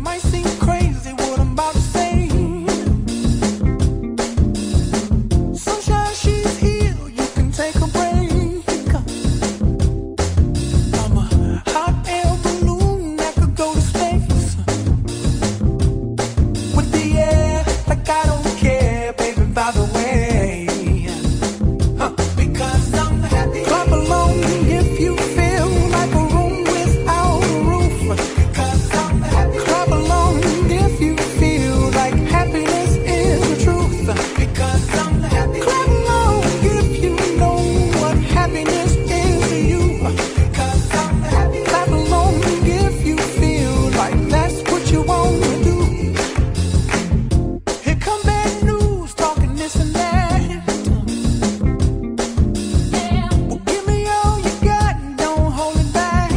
might seem crazy what I'm about to say. Sunshine, she's here, you can take a break. I'm a hot air balloon that could go to space. With the air, like I don't care, baby, by the way. Because I'm happy. Clap along if you feel like a room without a roof. Because I'm happy. Clap along if you feel like happiness is the truth. Because I'm happy. Clap along if you know what happiness is to you. Because I'm happy. Clap along if you feel like that's what you want to do. Here come bad news, talking this and that. Well, give me all you got and don't hold it back.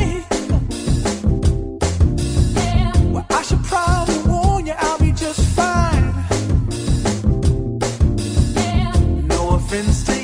Well, I should probably warn you, I'll be just fine. No offense to